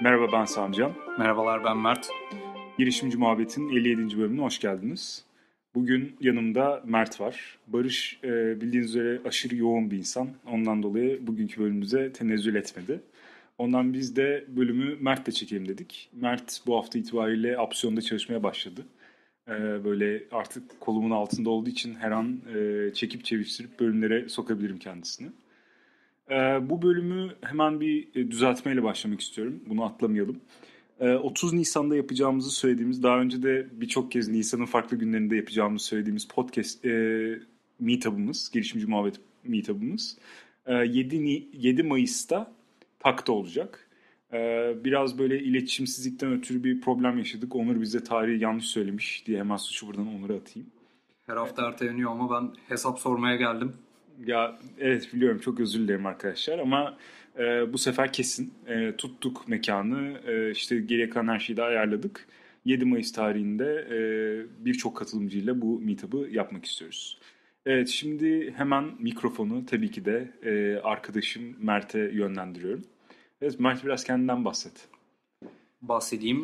Merhaba ben Samcan. Merhabalar, ben Mert. Girişimci Muhabbet'in 57. bölümüne hoş geldiniz. Bugün yanımda Mert var. Barış bildiğiniz üzere aşırı yoğun bir insan. Ondan dolayı bugünkü bölümümüze tenezzül etmedi. Ondan biz de bölümü Mert'le çekelim dedik. Mert bu hafta itibariyle Apsiyon'da çalışmaya başladı. Böyle artık kolumun altında olduğu için her an çekip çevirip bölümlere sokabilirim kendisini. Bu bölümü hemen bir düzeltmeyle başlamak istiyorum. Bunu atlamayalım. 30 Nisan'da yapacağımızı söylediğimiz, daha önce de birçok kez Nisan'ın farklı günlerinde yapacağımızı söylediğimiz podcast meetup'ımız, girişimci muhabbet meetup'ımız 7 Mayıs'ta Tak'ta olacak. Biraz böyle iletişimsizlikten ötürü bir problem yaşadık. Onur bize tarihi yanlış söylemiş diye hemen suçu buradan Onur'a atayım. Her hafta erteleniyor ama ben hesap sormaya geldim. Ya evet biliyorum, çok özür dilerim arkadaşlar ama bu sefer kesin tuttuk mekanı, işte geriye kalan her şeyi de ayarladık. 7 Mayıs tarihinde birçok katılımcıyla bu meetup'ı yapmak istiyoruz. Evet, şimdi hemen mikrofonu tabii ki de arkadaşım Mert'e yönlendiriyorum. Evet Mert, biraz kendinden bahset. Bahsedeyim.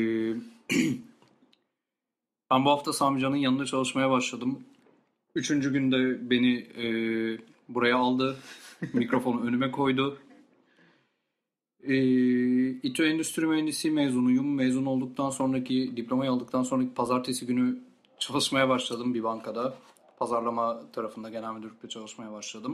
Ben bu hafta Samican'ın yanında çalışmaya başladım. Üçüncü günde beni buraya aldı. Mikrofonu önüme koydu. İTÜ Endüstri Mühendisliği mezunuyum. Mezun olduktan sonraki, diplomayı aldıktan sonraki pazartesi günü çalışmaya başladım bir bankada. Pazarlama tarafında genel müdürlükte çalışmaya başladım.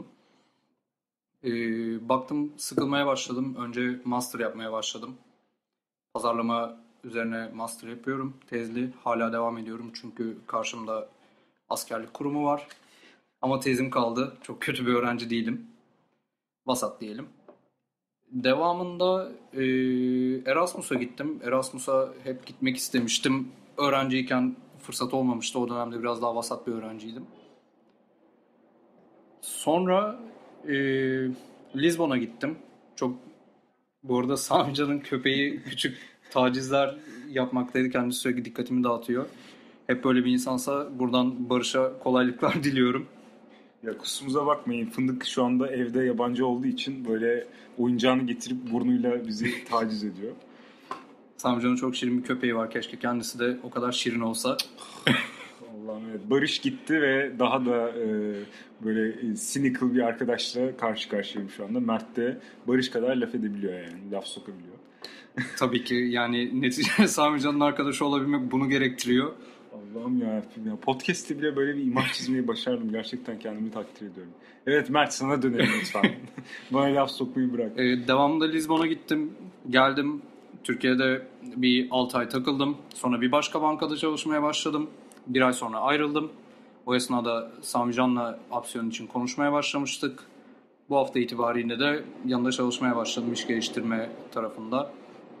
Baktım sıkılmaya başladım. Önce master yapmaya başladım. Pazarlama üzerine master yapıyorum. Tezli. Hala devam ediyorum çünkü karşımda askerlik kurumu var. Ama tezim kaldı. Çok kötü bir öğrenci değilim. Vasat diyelim. Devamında Erasmus'a gittim. Erasmus'a hep gitmek istemiştim. Öğrenciyken fırsat olmamıştı. O dönemde biraz daha vasat bir öğrenciydim. Sonra Lizbon'a gittim. Çok, bu arada Samican'ın köpeği küçük tacizler yapmaktaydı. Kendisi sürekli dikkatimi dağıtıyor. Hep böyle bir insansa buradan Barış'a kolaylıklar diliyorum. Ya kusurumuza bakmayın, Fındık şu anda evde yabancı olduğu için böyle oyuncağını getirip burnuyla bizi taciz ediyor. Samican'ın çok şirin bir köpeği var. Keşke kendisi de o kadar şirin olsa. Allah'ım, evet. Barış gitti ve daha da böyle cynical bir arkadaşla karşı karşıyayım şu anda. Mert de Barış kadar laf edebiliyor, yani laf sokabiliyor. Tabii ki yani neticede Samican'ın arkadaşı olabilmek bunu gerektiriyor. Allah'ım ya, podcast'te bile böyle bir imaj çizmeyi başardım. Gerçekten kendimi takdir ediyorum. Evet Mert, sana dönelim lütfen. Bana laf sokmayı bırak. Devamında Lizbon'a gittim. Geldim. Türkiye'de bir 6 ay takıldım. Sonra bir başka bankada çalışmaya başladım. Bir ay sonra ayrıldım. O esnada Samican'la Apsiyon için konuşmaya başlamıştık. Bu hafta itibariyle de yanında çalışmaya başladım iş geliştirme tarafında.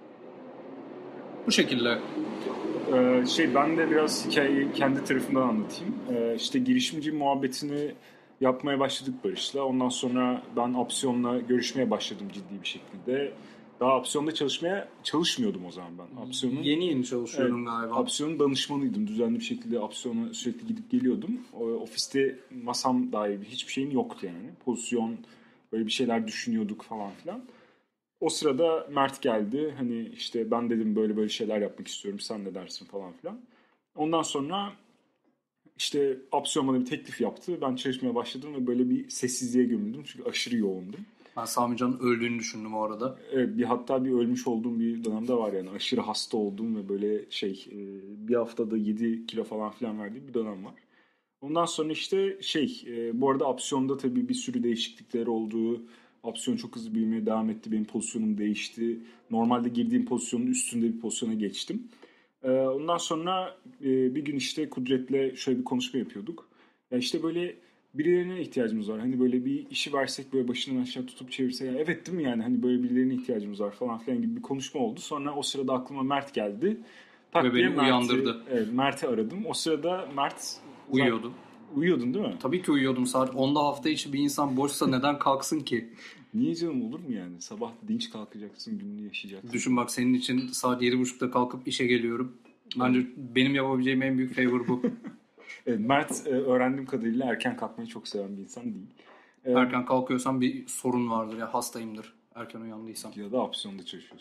Bu şekilde. Ben de biraz hikayeyi kendi tarafımdan anlatayım. İşte girişimci muhabbetini yapmaya başladık Barış'la. Ondan sonra ben Apsiyon'la görüşmeye başladım ciddi bir şekilde. Daha Apsiyon'da çalışmıyordum o zaman ben. Yeni çalışıyordum galiba. Apsiyon'un danışmanıydım. Düzenli bir şekilde Apsiyon'a sürekli gidip geliyordum. Ofiste masam dair hiçbir şeyim yoktu yani. Pozisyon, böyle bir şeyler düşünüyorduk falan filan. O sırada Mert geldi. Hani işte ben dedim böyle böyle şeyler yapmak istiyorum. Sen ne dersin falan filan. Ondan sonra işte Apsiyon bana bir teklif yaptı. Ben çalışmaya başladım ve böyle bir sessizliğe gömüldüm. Çünkü aşırı yoğundum. Ben Samican'ın öldüğünü düşündüm o arada. Evet, hatta bir ölmüş olduğum bir dönemde var yani. Aşırı hasta olduğum ve böyle bir haftada 7 kilo falan filan verdiğim bir dönem var. Ondan sonra işte bu arada Apsiyon'da tabii bir sürü değişiklikler oldu. Apsiyon çok hızlı büyümeye devam etti. Benim pozisyonum değişti. Normalde girdiğim pozisyonun üstünde bir pozisyona geçtim. Ondan sonra bir gün işte Kudret'le şöyle bir konuşma yapıyorduk. Ya işte böyle birilerine ihtiyacımız var. Hani böyle bir işi versek böyle başından aşağı tutup çevirse, ya evet değil mi yani, hani böyle birilerine ihtiyacımız var falan filan gibi bir konuşma oldu. Sonra o sırada aklıma Mert geldi. Ve beni uyandırdı. Evet, Mert'i aradım. O sırada Mert uyuyordu. Uyuyordun değil mi? Tabii ki uyuyordum. Saat 10'da hafta içi bir insan boşsa neden kalksın ki? Niye canım, olur mu yani? Sabah dinç kalkacaksın, gününü yaşayacaksın. Düşün bak, senin için saat 7.30'da kalkıp işe geliyorum. Bence benim yapabileceğim en büyük favor bu. Evet, Mert öğrendiğim kadarıyla erken kalkmayı çok seven bir insan değil. Erken kalkıyorsam bir sorun vardır ya, hastayımdır erken uyandıysam. Ya da Apsiyon'da çalışıyorsundur.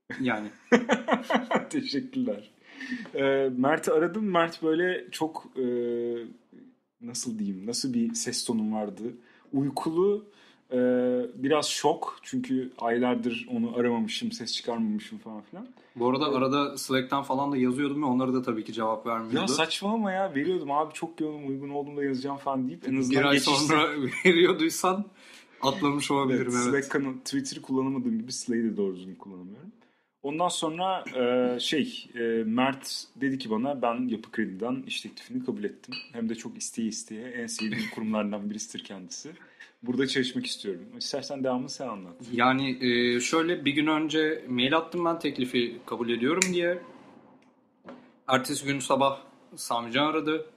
Yani Teşekkürler. Mert'i aradım. Mert böyle çok nasıl diyeyim, nasıl bir ses tonum vardı. Uykulu, e, biraz şok. Çünkü aylardır onu aramamışım, ses çıkarmamışım falan filan. bu arada arada Slack'ten falan da yazıyordum ve onlara da tabii ki cevap Ya vermiyordu. saçmalama ya, veriyordum abi, çok yoğunum, uygun olduğumda yazacağım falan deyip en Bir azından ay geçişti. sonra veriyorduysan atlamış Evet, olabilirim, evet. Slack kanalı, Twitter'ı kullanamadığım gibi Slack'i de doğru düzgün kullanamıyorum. Ondan sonra Mert dedi ki bana, ben Yapı Kredi'den iş teklifini kabul ettim. Hem de çok isteye isteye, en sevdiğim kurumlardan birisidir kendisi. Burada çalışmak istiyorum. İstersen devamını sen anlat. Yani şöyle bir gün önce mail attım ben teklifi kabul ediyorum diye. Ertesi gün sabah Samican aradı.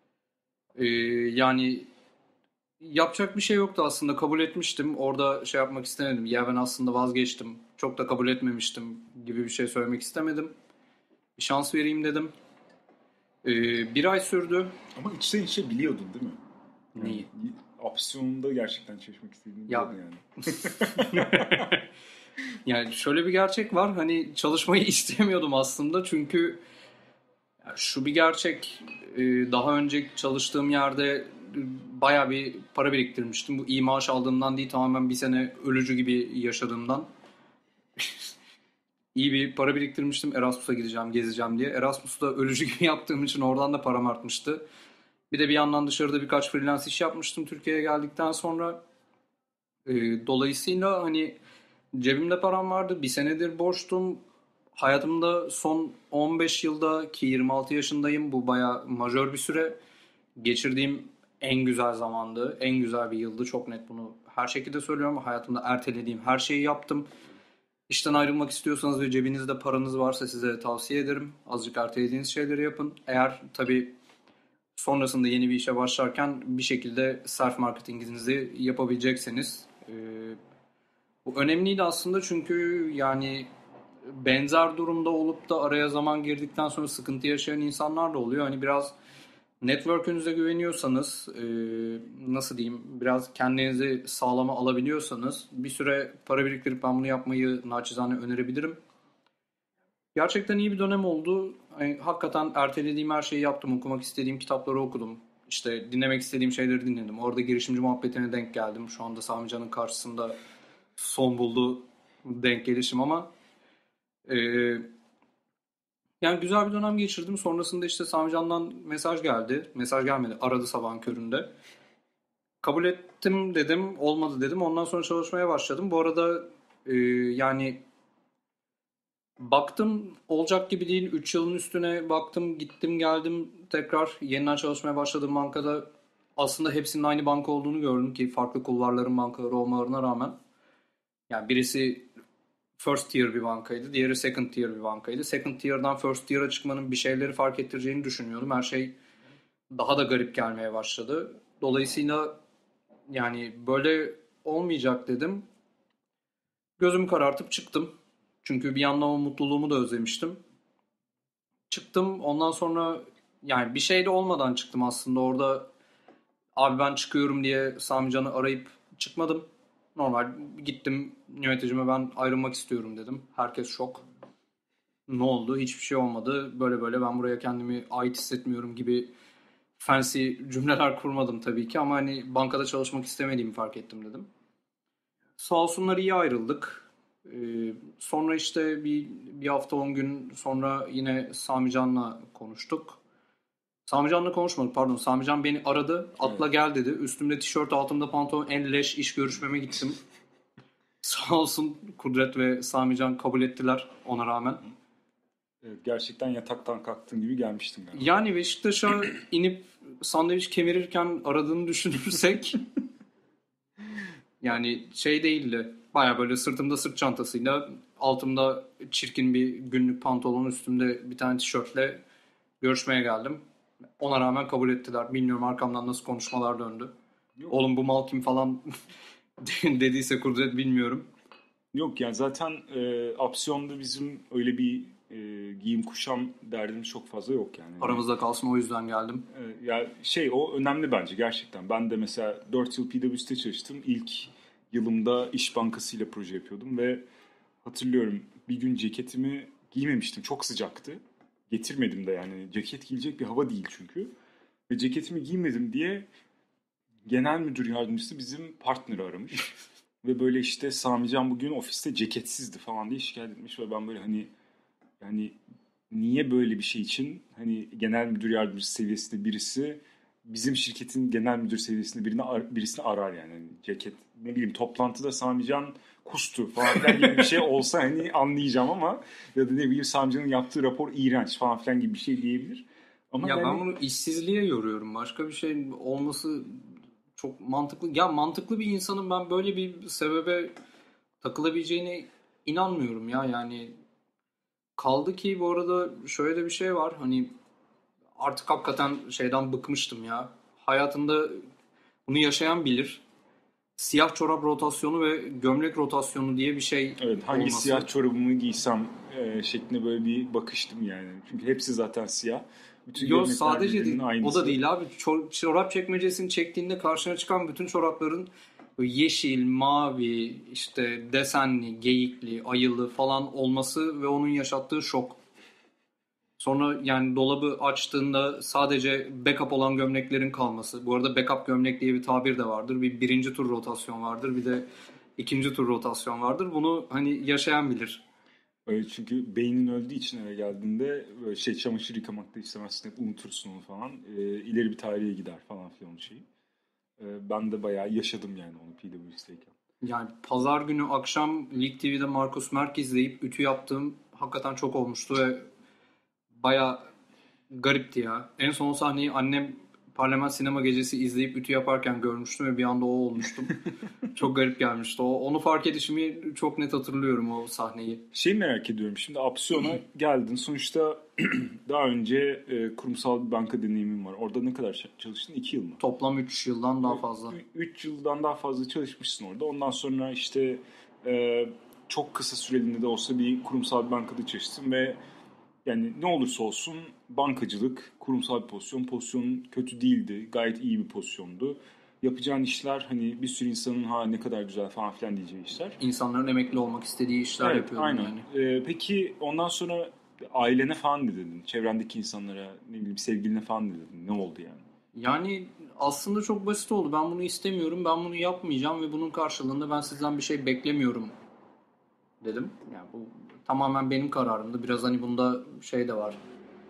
Yani yapacak bir şey yoktu aslında, kabul etmiştim. Orada şey yapmak istemedim. Ya ben aslında vazgeçtim. Çok da kabul etmemiştim gibi bir şey söylemek istemedim. Bir şans vereyim dedim. Bir ay sürdü. Ama içten içe biliyordun değil mi? Yani Neyi? opsiyonunda gerçekten çalışmak istediğini Ya biliyordun yani. yani şöyle bir gerçek var. Hani çalışmayı istemiyordum aslında. Çünkü ya şu bir gerçek. Daha önce çalıştığım yerde bayağı bir para biriktirmiştim. Bu iyi maaş aldığımdan değil, tamamen bir sene ölücü gibi yaşadığımdan. İyi bir para biriktirmiştim. Erasmus'a gideceğim, gezeceğim diye. Erasmus'ta ölücü gibi yaptığım için oradan da param artmıştı. Bir de bir yandan dışarıda birkaç freelance iş yapmıştım Türkiye'ye geldikten sonra. Dolayısıyla hani cebimde param vardı. Bir senedir borçtum. Hayatımda son 15 yılda, ki 26 yaşındayım, bu bayağı majör bir süre, geçirdiğim en güzel zamandı. En güzel bir yıldı. Çok net bunu her şekilde söylüyorum. Hayatımda ertelediğim her şeyi yaptım. İşten ayrılmak istiyorsanız ve cebinizde paranız varsa size tavsiye ederim. Azıcık ertelediğiniz şeyleri yapın. Eğer tabii sonrasında yeni bir işe başlarken bir şekilde self marketinginizi yapabilecekseniz. Bu önemliydi aslında, çünkü yani benzer durumda olup da araya zaman girdikten sonra sıkıntı yaşayan insanlar da oluyor. Hani biraz network'ünüze güveniyorsanız, nasıl diyeyim, biraz kendinizi sağlama alabiliyorsanız bir süre para biriktirip ben bunu yapmayı naçizane önerebilirim. Gerçekten iyi bir dönem oldu. Hani hakikaten ertelediğim her şeyi yaptım. Okumak istediğim kitapları okudum. İşte dinlemek istediğim şeyleri dinledim. Orada girişimci muhabbetine denk geldim. Şu anda Sami Can'ın karşısında son buldu denk gelişim, ama e, yani güzel bir dönem geçirdim. Sonrasında işte Sami Can'dan mesaj geldi. Mesaj gelmedi. Aradı sabahın köründe. Kabul ettim dedim. Olmadı dedim. Ondan sonra çalışmaya başladım. Bu arada yani baktım olacak gibi değil. 3 yılın üstüne baktım, gittim geldim, tekrar yeniden çalışmaya başladığım bankada aslında hepsinin aynı banka olduğunu gördüm, ki farklı kulvarların bankaları olmalarına rağmen. Yani birisi first tier bir bankaydı, diğeri second tier bir bankaydı. Second tier'dan first tier'a çıkmanın bir şeyleri fark ettireceğini düşünüyordum. Her şey daha da garip gelmeye başladı. Dolayısıyla yani böyle olmayacak dedim. Gözümü karartıp çıktım. Çünkü bir yandan o mutluluğumu da özlemiştim. Çıktım. Ondan sonra yani bir şey de olmadan çıktım aslında. Orada abi ben çıkıyorum diye Sami Can'ı arayıp çıkmadım. Normal gittim yöneticime, ben ayrılmak istiyorum dedim. Herkes şok. Ne oldu? Hiçbir şey olmadı. Böyle böyle ben buraya kendimi ait hissetmiyorum gibi fancy cümleler kurmadım tabii ki, ama hani bankada çalışmak istemediğimi fark ettim dedim. Sağ olsunlar, iyi ayrıldık. Sonra işte bir hafta 10 gün sonra yine Sami Can'la konuştuk. Sami Can'la konuşmadık, pardon. Sami Can beni aradı. Atla Evet. gel dedi. Üstümde tişört, altımda pantolon, en leş iş görüşmeme gittim. Sağ olsun Kudret ve Sami Can kabul ettiler ona rağmen. Evet, gerçekten yataktan kalktığın gibi gelmiştin galiba. Yani Beşiktaş'a inip sandviç kemirirken aradığını düşünürsek yani şey değildi. Baya böyle sırtımda sırt çantasıyla, altımda çirkin bir günlük pantolon, üstümde bir tane tişörtle görüşmeye geldim. Ona rağmen kabul ettiler. Bilmiyorum arkamdan nasıl konuşmalar döndü. Yok. Oğlum bu mal kim falan dediyse Kudret, bilmiyorum. Yok yani zaten opsiyonda bizim öyle bir giyim kuşam derdimiz çok fazla yok yani. Aramızda kalsın, o yüzden geldim. Ya o önemli bence gerçekten. Ben de mesela 4 yıl PwC'de çalıştım. İlk yılımda İş Bankası ile proje yapıyordum ve hatırlıyorum bir gün ceketimi giymemiştim. Çok sıcaktı. Getirmedim de yani. Ceket giyecek bir hava değil çünkü. Ve ceketimi giymedim diye genel müdür yardımcısı bizim partneri aramış. Ve böyle işte Samican bugün ofiste ceketsizdi falan diye şikayet etmiş. Ve ben böyle hani yani niye böyle bir şey için hani genel müdür yardımcısı seviyesinde birisi bizim şirketin genel müdür seviyesinde birisini arar yani. Hani ceket ne bileyim toplantıda Samican kustu falan filan gibi bir şey olsa hani anlayacağım ama ya da ne bileyim Samican'ın yaptığı rapor iğrenç falan filan gibi bir şey diyebilir. Ama Ya yani ben bunu işsizliğe yoruyorum. Başka bir şey olması çok mantıklı. Ya mantıklı bir insanın ben böyle bir sebebe takılabileceğine inanmıyorum ya. Yani kaldı ki bu arada şöyle de bir şey var. Hani artık hakikaten şeyden bıkmıştım ya. Hayatında bunu yaşayan bilir. Siyah çorap rotasyonu ve gömlek rotasyonu diye bir şey evet, hangi olması. siyah çorabımı giysem şeklinde böyle bir bakıştım yani. Çünkü hepsi zaten siyah. Bütün Yo gömlekler sadece birbirinin değil. O da aynısı. değil abi. Çorap çekmecesini çektiğinde karşına çıkan bütün çorapların böyle yeşil, mavi, işte desenli, geyikli, ayılı falan olması ve onun yaşattığı şok. Sonra yani dolabı açtığında sadece backup olan gömleklerin kalması. Bu arada backup gömlek diye bir tabir de vardır. Bir birinci tur rotasyon vardır. Bir de ikinci tur rotasyon vardır. Bunu hani yaşayan bilir. Öyle çünkü beynin öldüğü için eve geldiğinde böyle şey çamaşır yıkamakta istemezsin hep unutursun onu falan. İleri bir tarihe gider falan filan o şeyi. Ben de bayağı yaşadım yani onu PwC'deyken. Yani pazar günü akşam Lig TV'de Markus Merk izleyip ütü yaptığım hakikaten çok olmuştu ve baya garipti ya. En son sahneyi annem Parlament Sinema Gecesi izleyip ütü yaparken görmüştüm ve bir anda o olmuştum. Çok garip gelmişti. Onu fark edişimi çok net hatırlıyorum o sahneyi. Şey merak ediyorum şimdi Apsiyon'a geldin sonuçta daha önce kurumsal bir banka deneyimin var. Orada ne kadar çalıştın? 2 yıl mı? Toplam 3 yıldan daha fazla. 3 yıldan daha fazla çalışmışsın orada. Ondan sonra işte e, çok kısa süreliğinde de olsa bir kurumsal bir bankada çalıştın ve yani ne olursa olsun bankacılık, kurumsal bir pozisyon. Pozisyon kötü değildi. Gayet iyi bir pozisyondu. Yapacağın işler hani bir sürü insanın ha ne kadar güzel falan filan diyeceği işler. İnsanların emekli olmak istediği işler Evet, yapıyordum aynen. yani. Peki ondan sonra ailene falan ne dedin? Çevrendeki insanlara, ne bileyim sevgiline falan ne dedin? Ne oldu yani? Yani aslında çok basit oldu. Ben bunu istemiyorum, ben bunu yapmayacağım ve bunun karşılığında ben sizden bir şey beklemiyorum dedim. Yani bu tamamen benim kararımdı. Biraz hani bunda şey de var.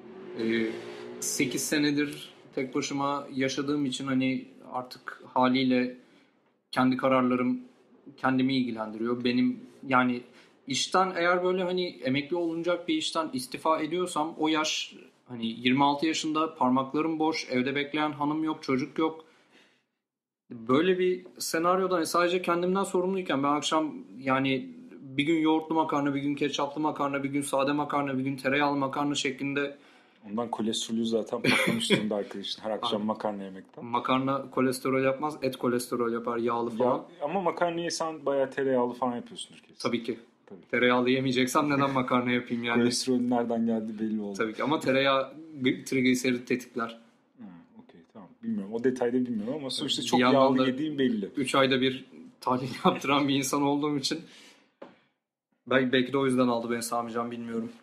8 senedir tek başıma yaşadığım için hani artık haliyle kendi kararlarım kendimi ilgilendiriyor. Benim yani işten eğer böyle hani emekli olunacak bir işten istifa ediyorsam o yaş hani 26 yaşında parmaklarım boş, evde bekleyen hanım yok, çocuk yok. Böyle bir senaryoda hani sadece kendimden sorumluyken ben akşam yani bir gün yoğurtlu makarna, bir gün ketçaplı makarna, bir gün sade makarna, bir gün tereyağlı makarna şeklinde Ondan kolesterolü zaten patlamış durumda arkadaşın. Her akşam abi, makarna yemekten. makarna kolesterol yapmaz, et kolesterol yapar, yağlı falan. Ya, ama makarnayı sen bayağı tereyağlı falan yapıyorsundur kesin. Tabii ki. Tabii. Tereyağlı yemeyeceksem neden makarna yapayım yani? Kolesterolün nereden geldiği belli oldu. Tabii ki ama tereyağı trigliserit tetikler. Ha, okey, tamam. Bilmiyorum. O detayda bilmiyorum ama sonuçta Bir çok yandan yağlı da yediğim belli. 3 ayda bir tahlil yaptıran bir insan olduğum için belki de o yüzden aldı beni Sami Can bilmiyorum.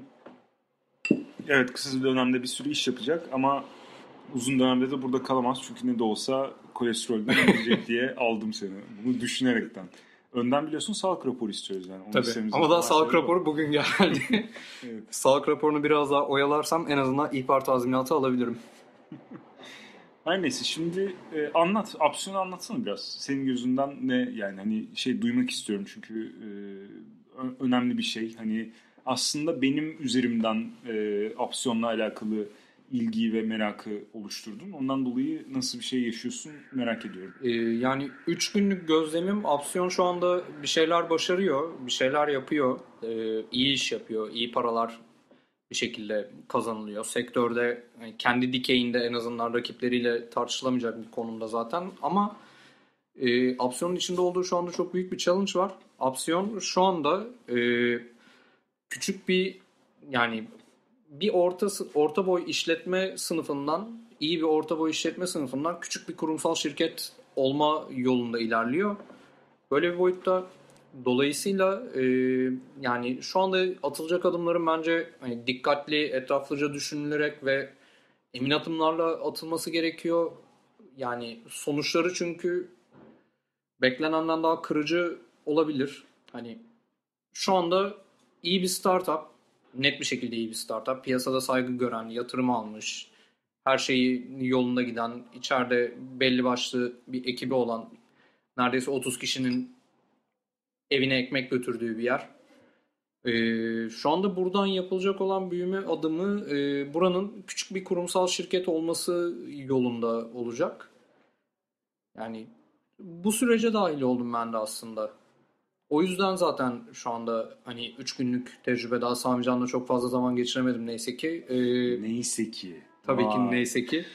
Evet, kısa dönemde bir sürü iş yapacak ama uzun dönemde de burada kalamaz. Çünkü ne de olsa kolesterolden ölecek diye aldım seni. Bunu düşünerekten. Önden biliyorsun sağlık raporu istiyoruz yani. Onu Tabii istememizin ama daha temel sağlık sebebi o. raporu bugün geldi. Evet. Sağlık raporunu biraz daha oyalarsam en azından ihbar tazminatı alabilirim. Her neyse şimdi anlat. Opsiyonu anlatsana biraz. Senin gözünden ne yani hani şey duymak istiyorum çünkü önemli bir şey. Hani aslında benim üzerimden opsiyonla alakalı ilgiyi ve merakı oluşturdun. Ondan dolayı nasıl bir şey yaşıyorsun merak ediyorum. Yani 3 günlük gözlemim Opsiyon şu anda bir şeyler başarıyor, bir şeyler yapıyor, iyi iş yapıyor, iyi paralar bir şekilde kazanılıyor. Sektörde yani kendi dikeyinde en azından rakipleriyle tartışılamayacak bir konumda zaten. Ama Opsiyon'un içinde olduğu şu anda çok büyük bir challenge var. Opsiyon şu anda küçük bir yani bir orta boy işletme sınıfından iyi bir orta boy işletme sınıfından küçük bir kurumsal şirket olma yolunda ilerliyor. Böyle bir boyutta Dolayısıyla yani şu anda atılacak adımların bence hani dikkatli, etraflıca düşünülerek ve emin adımlarla atılması gerekiyor. Yani sonuçları çünkü beklenenden daha kırıcı olabilir. Hani şu anda iyi bir startup, net bir şekilde iyi bir startup, piyasada saygı gören, yatırım almış, her şeyi yolunda giden, içeride belli başlı bir ekibi olan, neredeyse 30 kişinin evine ekmek götürdüğü bir yer. Şu anda buradan yapılacak olan büyüme adımı buranın küçük bir kurumsal şirket olması yolunda olacak. Yani bu sürece dahil oldum ben de aslında. O yüzden zaten şu anda hani 3 günlük tecrübe, daha Sami Can'la çok fazla zaman geçiremedim neyse ki. Neyse ki. Tabii ki Vay. neyse ki.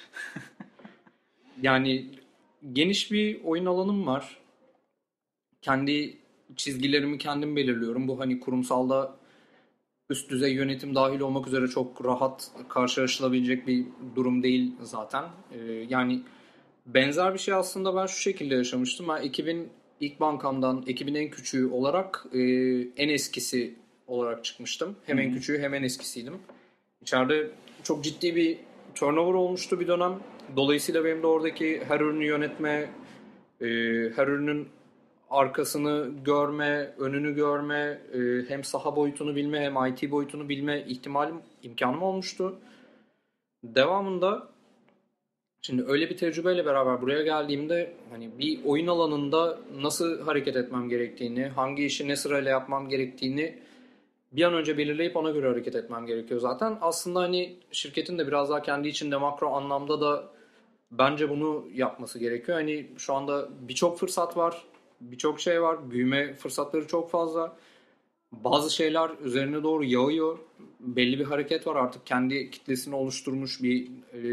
Yani geniş bir oyun alanım var. Kendi çizgilerimi kendim belirliyorum. Bu hani kurumsalda üst düzey yönetim dahil olmak üzere çok rahat karşılaşılabilecek bir durum değil zaten. Yani benzer bir şey aslında ben şu şekilde yaşamıştım. Ben ekibin ilk bankamdan ekibin en küçüğü olarak en eskisi olarak çıkmıştım. Hem en küçüğü hem en eskisiydim. İçeride çok ciddi bir turnover olmuştu bir dönem. Dolayısıyla benim de oradaki her ürünü yönetme, e, her ürünün arkasını görme, önünü görme, hem saha boyutunu bilme hem IT boyutunu bilme imkanım olmuştu. Devamında şimdi öyle bir tecrübeyle beraber buraya geldiğimde hani bir oyun alanında nasıl hareket etmem gerektiğini, hangi işi ne sırayla yapmam gerektiğini bir an önce belirleyip ona göre hareket etmem gerekiyor zaten. Aslında hani şirketin de biraz daha kendi içinde makro anlamda da bence bunu yapması gerekiyor. Hani şu anda birçok fırsat var, birçok şey var, büyüme fırsatları çok fazla. Bazı şeyler üzerine doğru yağıyor. Belli bir hareket var, artık kendi kitlesini oluşturmuş bir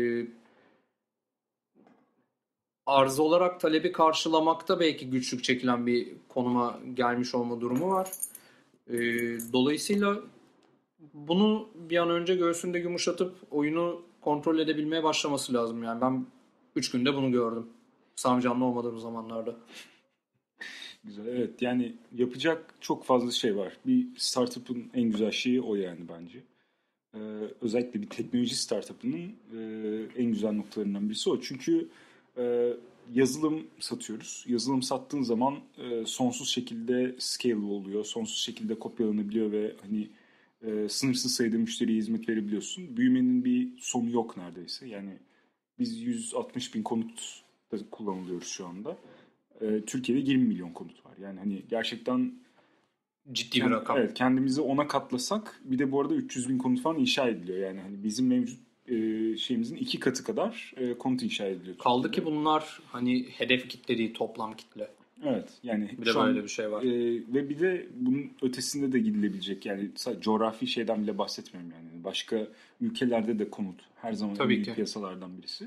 arz olarak talebi karşılamakta belki güçlük çekilen bir konuma gelmiş olma durumu var. Ee, Dolayısıyla bunu bir an önce göğsünde yumuşatıp oyunu kontrol edebilmeye başlaması lazım. Yani ben 3 günde bunu gördüm. Sami Can'la olmadığım zamanlarda. Güzel. Evet, yani yapacak çok fazla şey var. Bir startup'ın en güzel şeyi o yani bence. Ee, Özellikle bir teknoloji startup'ının en güzel noktalarından birisi o. Çünkü e, yazılım satıyoruz. Yazılım sattığın zaman sonsuz şekilde scalable oluyor. Sonsuz şekilde kopyalanabiliyor ve hani sınırsız sayıda müşteriye hizmet verebiliyorsun. Büyümenin bir sonu yok neredeyse. Yani biz 160 bin konut da kullanılıyoruz şu anda. Türkiye'de 20 milyon konut var. Yani hani gerçekten Ciddi bir rakam. evet, kendimizi ona katlasak, bir de bu arada 300 bin konut falan inşa ediliyor. Yani hani bizim mevcut şeyimizin 2 katı kadar konut inşa ediliyor Kaldı Türkiye'de. ki bunlar hani hedef kitle değil, toplam kitle. Evet, yani Bir de şu an böyle bir şey var. ve bir de bunun ötesinde de gidilebilecek, yani sadece coğrafi şeyden bile bahsetmiyorum yani. Başka ülkelerde de konut her zaman en Tabii büyük ki. piyasalardan birisi.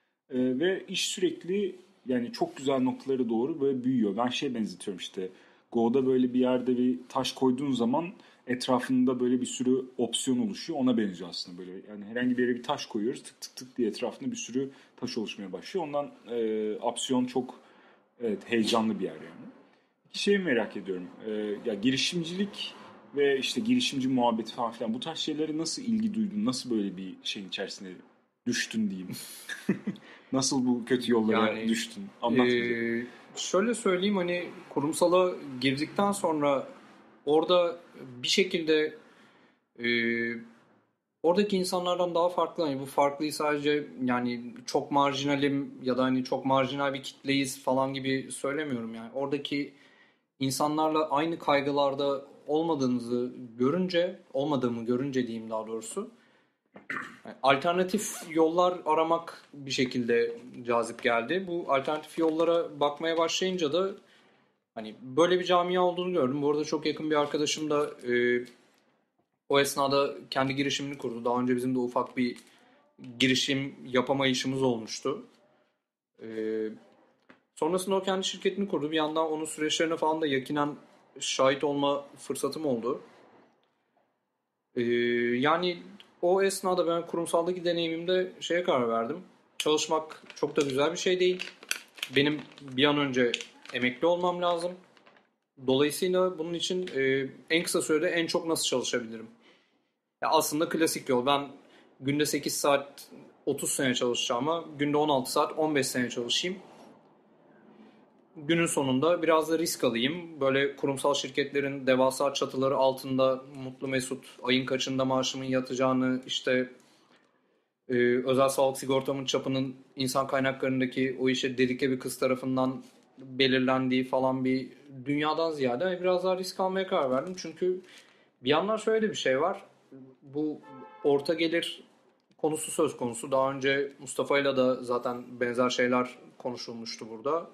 Ve iş sürekli, yani çok güzel noktalara doğru böyle büyüyor. Ben benzetiyorum işte. Go'da böyle bir yerde bir taş koyduğun zaman etrafında böyle bir sürü opsiyon oluşuyor. Ona benziyor aslında böyle. Yani herhangi bir yere bir taş koyuyoruz. Tık tık tık diye etrafında bir sürü taş oluşmaya başlıyor. Ondan opsiyon çok, evet, heyecanlı bir yer yani. İki şeyi merak ediyorum. Ya girişimcilik ve işte girişimci muhabbeti falan filan, bu tarz şeylere nasıl ilgi duydun? Nasıl böyle bir şeyin içerisine düştün diyeyim? Nasıl bu kötü yollara Yani düştün? Anlat bize. şöyle söyleyeyim, hani kurumsala girdikten sonra orada bir şekilde e, oradaki insanlardan daha farklı, hani bu farklıyı sadece yani çok marjinalim ya da hani çok marjinal bir kitleyiz falan gibi söylemiyorum. Yani oradaki insanlarla aynı kaygılarda olmadığımı görünce diyeyim daha doğrusu, yani alternatif yollar aramak bir şekilde cazip geldi. Bu alternatif yollara bakmaya başlayınca da hani böyle bir camia olduğunu gördüm. Bu arada çok yakın bir arkadaşım da o esnada kendi girişimini kurdu. Daha önce bizim de ufak bir girişim yapamayışımız olmuştu. E, Sonrasında o kendi şirketini kurdu. Bir yandan onun süreçlerine falan da yakinen şahit olma fırsatım oldu. Yani o esnada ben kurumsaldaki deneyimimde şeye karar verdim. Çalışmak çok da güzel bir şey değil. Benim bir an önce emekli olmam lazım. Dolayısıyla bunun için en kısa sürede en çok nasıl çalışabilirim? Ya aslında klasik yol. Ben günde 8 saat 30 sene çalışacağıma günde 16 saat 15 sene çalışayım. Günün sonunda biraz da risk alayım. Böyle kurumsal şirketlerin devasa çatıları altında mutlu mesut ayın kaçında maaşımın yatacağını, işte özel sağlık sigortamın çapının insan kaynaklarındaki o işe dedike bir kız tarafından belirlendiği falan bir dünyadan ziyade biraz daha risk almaya karar verdim. Çünkü bir yandan şöyle bir şey var. Bu orta gelir konusu söz konusu. Daha önce Mustafa'yla da zaten benzer şeyler konuşulmuştu burada.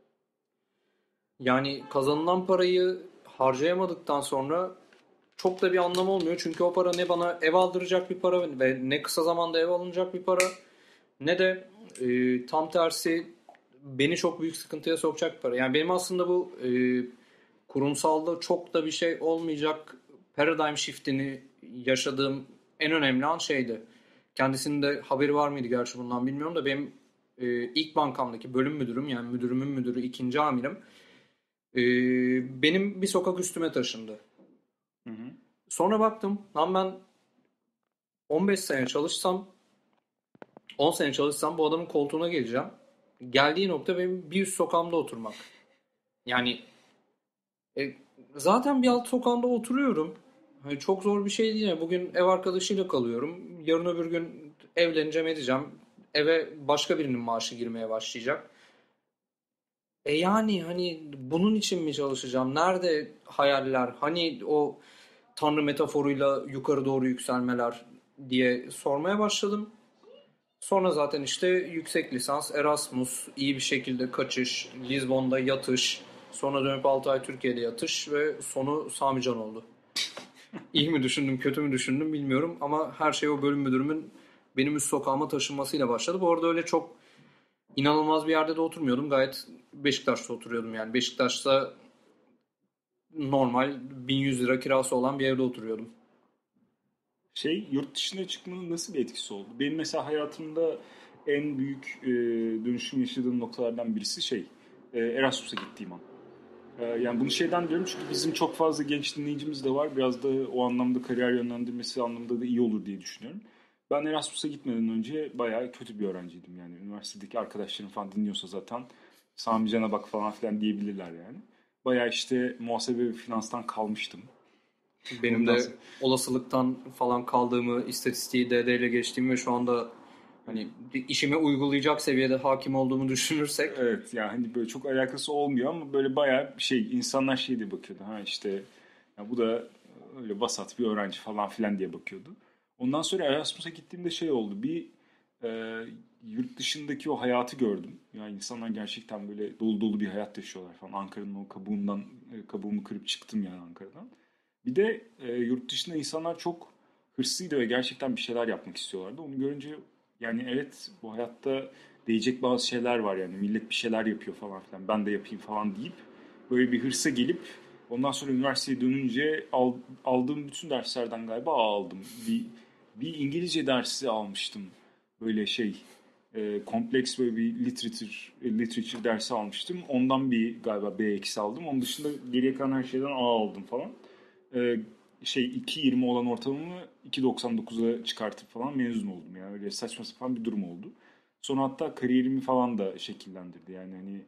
Yani kazanılan parayı harcayamadıktan sonra çok da bir anlamı olmuyor. Çünkü o para ne bana ev aldıracak bir para ve ne kısa zamanda ev alınacak bir para, ne de tam tersi beni çok büyük sıkıntıya sokacak bir para. Yani benim aslında bu kurumsalda çok da bir şey olmayacak paradigm shift'ini yaşadığım en önemli an şeydi. Kendisinin de haberi var mıydı gerçi bundan bilmiyorum da benim ilk bankamdaki bölüm müdürüm, yani müdürümün müdürü, ikinci amirim, benim bir sokak üstüme taşındı. Hı hı. Sonra baktım lan ben 15 sene çalışsam, 10 sene çalışsam bu adamın koltuğuna geleceğim. Geldiği nokta benim bir üst sokağımda oturmak. Yani e, zaten bir alt sokağımda oturuyorum. Hani çok zor bir şey değil. Yani bugün ev arkadaşıyla kalıyorum. Yarın öbür gün evleneceğim, edeceğim. Eve başka birinin maaşı girmeye başlayacak. Yani hani bunun için mi çalışacağım? Nerede hayaller? Hani o Tanrı metaforuyla yukarı doğru yükselmeler diye sormaya başladım. Sonra zaten işte yüksek lisans, Erasmus, iyi bir şekilde kaçış, Lizbon'da yatış, sonra dönüp 6 ay Türkiye'de yatış ve sonu Sami Can oldu. İyi mi düşündüm, kötü mü düşündüm bilmiyorum ama her şey o bölüm müdürümün benim üst sokağıma taşınmasıyla başladı. Bu arada öyle çok inanılmaz bir yerde de oturmuyordum. Gayet Beşiktaş'ta oturuyordum yani. Beşiktaş'ta normal 1100 lira kirası olan bir evde oturuyordum. Yurt dışına çıkmanın nasıl bir etkisi oldu? Benim mesela hayatımda en büyük dönüşüm yaşadığım noktalardan birisi Erasmus'a gittiğim an. Yani bunu şeyden diyorum çünkü bizim çok fazla genç dinleyicimiz de var. Biraz da o anlamda kariyer yönlendirmesi anlamında da iyi olur diye düşünüyorum. Ben Erasmus'a gitmeden önce bayağı kötü bir öğrenciydim yani. Üniversitedeki arkadaşlarım falan dinliyorsa zaten Sami Can'a bak falan filan diyebilirler yani. Bayağı işte muhasebe ve finanstan kalmıştım. Benim Ondan de sonra olasılıktan falan kaldığımı, istatistiği DD ile geçtiğimi ve şu anda hani işime uygulayacak seviyede hakim olduğumu düşünürsek evet yani hani böyle çok alakası olmuyor ama böyle bayağı insanlar diye bakıyordu. Ha işte ya bu da öyle vasat bir öğrenci falan filan diye bakıyordu. Ondan sonra Erasmus'a gittiğimde oldu. E, Yurt dışındaki o hayatı gördüm. Yani insanlar gerçekten böyle dolu dolu bir hayat yaşıyorlar falan. Ankara'nın o kabuğumu kırıp çıktım yani Ankara'dan. Bir de yurt dışında insanlar çok hırslıydı ve gerçekten bir şeyler yapmak istiyorlardı. Onu görünce yani evet bu hayatta değecek bazı şeyler var yani. Millet bir şeyler yapıyor falan filan. Ben de yapayım falan deyip böyle bir hırsa gelip ondan sonra üniversiteye dönünce aldığım bütün derslerden galiba A aldım. Bir İngilizce dersi almıştım. Böyle kompleks böyle bir literature dersi almıştım. Ondan bir galiba B eksi aldım. Onun dışında geriye kalan her şeyden A aldım falan. Ee, 2.20 olan ortalamamı 2.99'a çıkartıp falan mezun oldum. Yani öyle saçma sapan bir durum oldu. Sonra hatta kariyerimi falan da şekillendirdi. Yani hani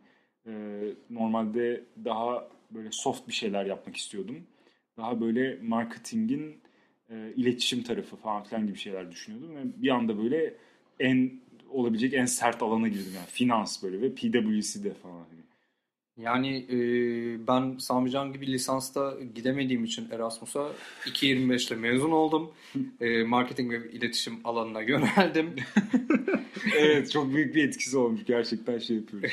normalde daha böyle soft bir şeyler yapmak istiyordum. Daha böyle marketingin iletişim tarafı falan filan gibi şeyler düşünüyordum. Ve bir anda böyle olabilecek en sert alana girdim yani. Finans böyle ve PwC'de falan. Hani. yani ben Sami Can gibi lisansta gidemediğim için Erasmus'a 2.25'te mezun oldum. Marketing ve iletişim alanına yöneldim. Evet çok büyük bir etkisi olmuş. Gerçekten yapıyoruz.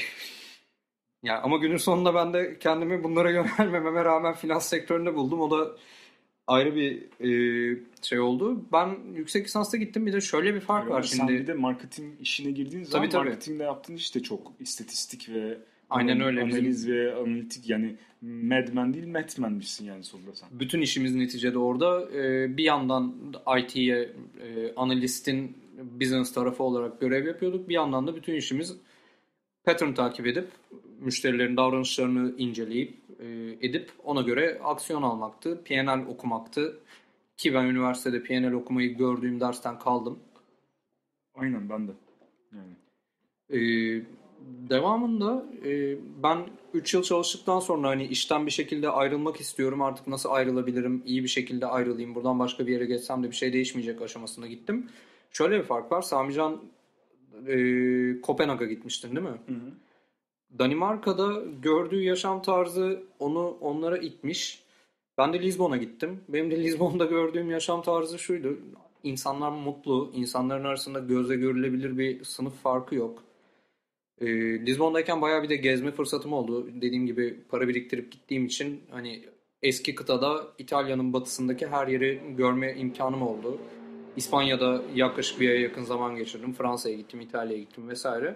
Yani ama günün sonunda ben de kendimi bunlara yönelmememe rağmen finans sektöründe buldum. O da ayrı bir şey oldu. Ben yüksek lisansta gittim. Bir de şöyle bir fark Öyle var mi? Sen bir şimdi. de marketing işine girdiğin Tabii zaman tabii. marketingde yaptığın iş de çok istatistik ve Aynen öyle. analiz Bizim ve analitik yani madman değil matmanmişsin yani sonunda sen. bütün işimiz neticede orada. Bir yandan IT'ye analistin business tarafı olarak görev yapıyorduk. Bir yandan da bütün işimiz pattern takip edip müşterilerin davranışlarını inceleyip edip ona göre aksiyon almaktı. PNL okumaktı. Ki ben üniversitede PNL okumayı gördüğüm dersten kaldım. Aynen ben de. Yani. Ee, Devamında ben 3 yıl çalıştıktan sonra hani işten bir şekilde ayrılmak istiyorum. Artık nasıl ayrılabilirim? İyi bir şekilde ayrılayım. Buradan başka bir yere geçsem de bir şey değişmeyecek aşamasına gittim. Şöyle bir fark var. Samican Kopenhag'a gitmiştin değil mi? Hı hı. Danimarka'da gördüğü yaşam tarzı onlara itmiş. Ben de Lizbon'a gittim. Benim de Lizbon'da gördüğüm yaşam tarzı şuydu. İnsanlar mutlu. İnsanların arasında gözle görülebilir bir sınıf farkı yok. Lizbon'dayken bayağı bir de gezme fırsatım oldu. Dediğim gibi para biriktirip gittiğim için hani eski kıtada İtalya'nın batısındaki her yeri görme imkanım oldu. İspanya'da yaklaşık bir aya yakın zaman geçirdim. Fransa'ya gittim, İtalya'ya gittim vesaire.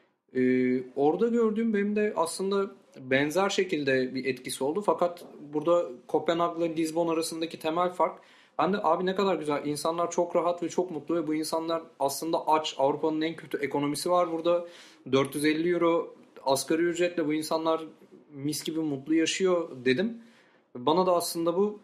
Orada gördüğüm benim de aslında benzer şekilde bir etkisi oldu. Fakat burada Kopenhag'la Lizbon arasındaki temel fark, ben de abi ne kadar güzel, insanlar çok rahat ve çok mutlu ve bu insanlar aslında aç. Avrupa'nın en kötü ekonomisi var burada. 450 euro asgari ücretle bu insanlar mis gibi mutlu yaşıyor dedim. Bana da aslında bu,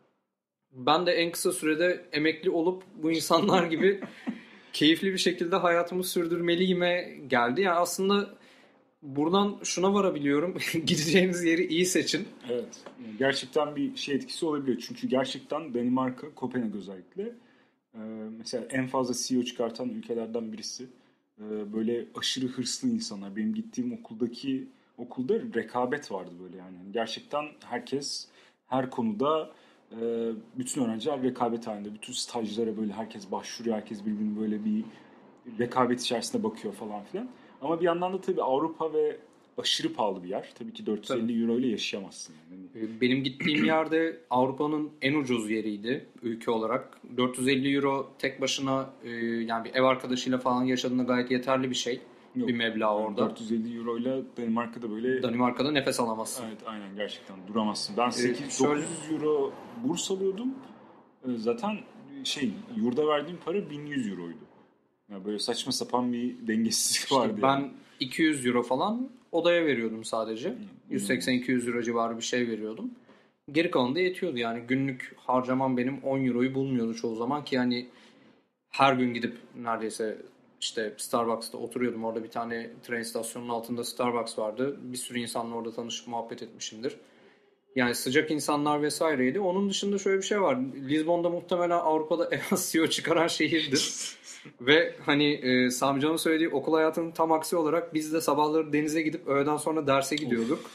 ben de en kısa sürede emekli olup bu insanlar gibi keyifli bir şekilde hayatımı sürdürmeliyime geldi. Yani aslında buradan şuna varabiliyorum. Gideceğiniz yeri iyi seçin. Evet. Yani gerçekten bir şey etkisi olabiliyor. Çünkü gerçekten Danimarka, Kopenhag özellikle mesela en fazla CEO çıkartan ülkelerden birisi. Böyle aşırı hırslı insanlar. Benim gittiğim okulda rekabet vardı böyle yani. Yani gerçekten herkes her konuda bütün öğrenciler rekabet halinde. Bütün stajlara böyle herkes başvuruyor. Herkes birbirini böyle bir rekabet içerisinde bakıyor falan filan. Ama bir yandan da tabii Avrupa ve aşırı pahalı bir yer. Tabii ki Tabii. 450 euro ile yaşayamazsın yani. Benim gittiğim yerde Avrupa'nın en ucuz yeriydi ülke olarak. 450 euro tek başına yani bir ev arkadaşıyla falan yaşadığında gayet yeterli bir şey. Yok. Bir meblağ Yani orada. 450 euro ile Danimarka'da böyle Danimarka'da nefes alamazsın. evet aynen gerçekten duramazsın. Ben Şöyle 900 euro burs alıyordum. Zaten yurda verdiğim para 1100 euroydu. Yani böyle saçma sapan bir dengesizlik vardı işte yani. ben 200 euro falan odaya veriyordum sadece. 180-200 euro civarı bir şey veriyordum. Geri kalanı da yetiyordu yani. Günlük harcamam benim 10 euroyu bulmuyordu çoğu zaman ki yani her gün gidip neredeyse işte Starbucks'ta oturuyordum. Orada bir tane tren istasyonunun altında Starbucks vardı. Bir sürü insanla orada tanışıp muhabbet etmişimdir. Yani sıcak insanlar vesaireydi. Onun dışında şöyle bir şey var. Lizbon'da muhtemelen Avrupa'da en az CEO çıkaran şehirdir. Ve hani Sami Can'ın söylediği okul hayatının tam aksi olarak biz de sabahları denize gidip öğleden sonra derse gidiyorduk.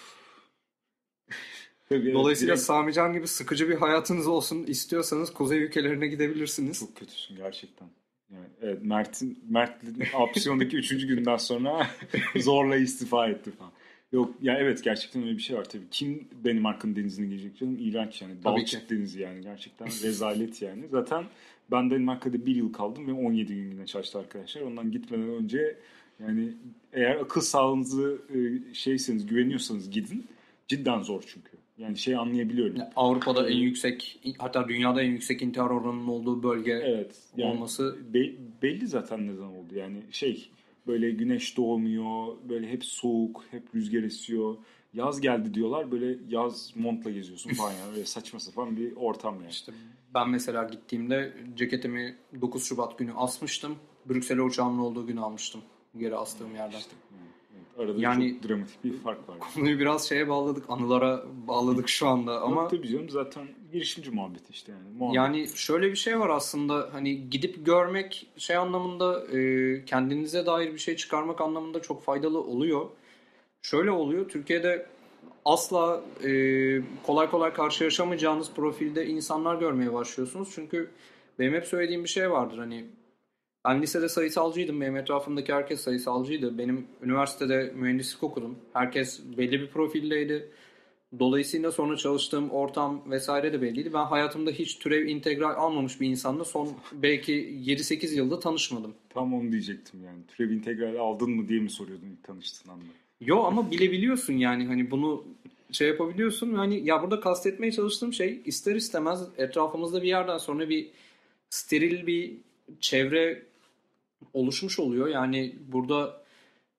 Tabii evet, Dolayısıyla direkt Sami Can gibi sıkıcı bir hayatınız olsun istiyorsanız kuzey ülkelerine gidebilirsiniz. çok kötüsün gerçekten. Yani, evet, Mert'in opsiyondaki 3. günden sonra zorla istifa etti falan. Yok ya evet gerçekten öyle bir şey var tabii. Kim Danimarka'nın denizine girecek canım? İğrenç yani. Tabii ki. Balçık denizi yani. Gerçekten rezalet yani. Zaten ben Danimarka'da 1 yıl kaldım ve 17 gün yine çalıştı arkadaşlar. Ondan gitmeden önce yani eğer akıl sağlığınızı şeyseniz güveniyorsanız gidin. Cidden zor çünkü. Yani şey anlayabiliyorum. Yani Avrupa'da en yüksek, hatta dünyada en yüksek intihar oranının olduğu bölge Evet. Yani olması. belli zaten neden oldu. Yani böyle güneş doğmuyor, böyle hep soğuk, hep rüzgar esiyor. Yaz geldi diyorlar, böyle yaz montla geziyorsun falan yani. Öyle saçma sapan bir ortam yani. İşte ben mesela gittiğimde ceketimi 9 Şubat günü asmıştım. Brüksel'e uçağımın olduğu günü almıştım. Geri astığım yerden. İşte, evet. Arada Yani çok dramatik bir fark var. konuyu biraz şeye bağladık, anılara bağladık şu anda ama Yok tabii canım zaten girişimci muhabbeti işte yani. Muhabbet. yani şöyle bir şey var aslında, hani gidip görmek şey anlamında, kendinize dair bir şey çıkarmak anlamında çok faydalı oluyor. Şöyle oluyor, Türkiye'de asla kolay kolay karşılaşamayacağınız profilde insanlar görmeye başlıyorsunuz. Çünkü benim hep söylediğim bir şey vardır, hani ben lisede sayısalcıydım. Benim etrafımdaki herkes sayısalcıydı. Benim üniversitede mühendislik okudum. Herkes belli bir profildeydi. Dolayısıyla sonra çalıştığım ortam vesaire de belliydi. Ben hayatımda hiç türev integral almamış bir insanla son belki 7-8 yılda tanışmadım. Tam onu diyecektim yani. Türev integral aldın mı diye mi soruyordun ilk tanıştığın anda? Yo, ama bilebiliyorsun yani, hani bunu şey yapabiliyorsun. Hani ya burada kastetmeye çalıştığım şey, ister istemez etrafımızda bir yerden sonra bir steril bir çevre oluşmuş oluyor. Yani burada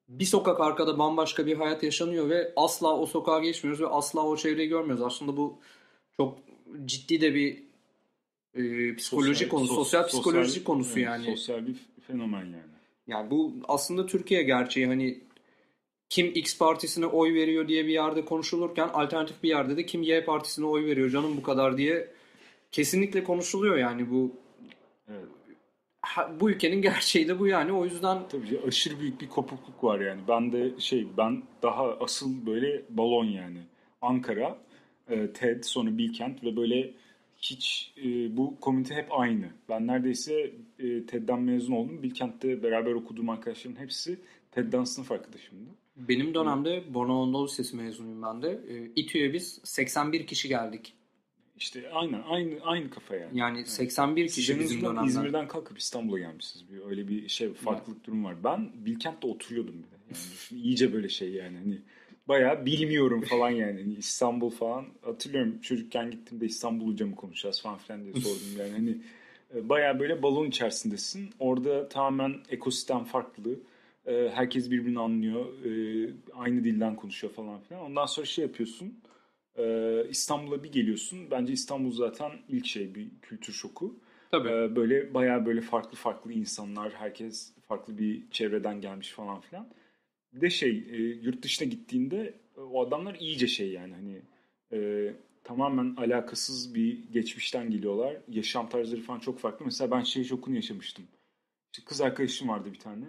bir sokak arkada bambaşka bir hayat yaşanıyor ve asla o sokağa geçmiyoruz ve asla o çevreyi görmüyoruz. Aslında bu çok ciddi de bir psikoloji konusu, sosyal psikoloji konusu evet, yani. sosyal bir fenomen yani. Yani bu aslında Türkiye gerçeği, hani kim X partisine oy veriyor diye bir yerde konuşulurken alternatif bir yerde de kim Y partisine oy veriyor canım bu kadar diye kesinlikle konuşuluyor yani bu Evet. bu ülkenin gerçeği de bu yani. O yüzden Tabii ki aşırı büyük bir kopukluk var yani. Ben daha asıl böyle balon yani. Ankara, TED, sonra Bilkent ve böyle hiç bu komünite hep aynı. Ben neredeyse TED'den mezun oldum. Bilkent'te beraber okuduğum arkadaşlarımın hepsi TED'den sınıf arkadaşımdı. benim dönemde Bornova Anadolu Lisesi mezunuyum ben de. İTÜ'ye biz 81 kişi geldik. İşte aynı kafa yani. Yani Evet. 81 Siz kişi en bizim azından dönemden. İzmir'den kalkıp İstanbul'a gelmişsiniz. Öyle bir şey, farklılık durum var. Ben Bilkent'te oturuyordum bir de. Yani düşün, iyice böyle şey yani. Hani bayağı bilmiyorum falan yani. Hani İstanbul falan. Hatırlıyorum çocukken gittiğimde İstanbul'ca mı konuşacağız falan filan diye sordum. Yani hani bayağı böyle balon içerisindesin. Orada tamamen ekosistem farklı. Herkes birbirini anlıyor. Aynı dilden konuşuyor falan filan. Ondan sonra şey yapıyorsun. İstanbul'a bir geliyorsun. Bence İstanbul zaten ilk şey, bir kültür şoku. Tabii. Böyle bayağı böyle farklı farklı insanlar, herkes farklı bir çevreden gelmiş falan filan. Bir de yurt dışına gittiğinde o adamlar iyice şey yani hani tamamen alakasız bir geçmişten geliyorlar. Yaşam tarzları falan çok farklı. Mesela ben şey şokunu yaşamıştım. İşte kız arkadaşım vardı bir tane.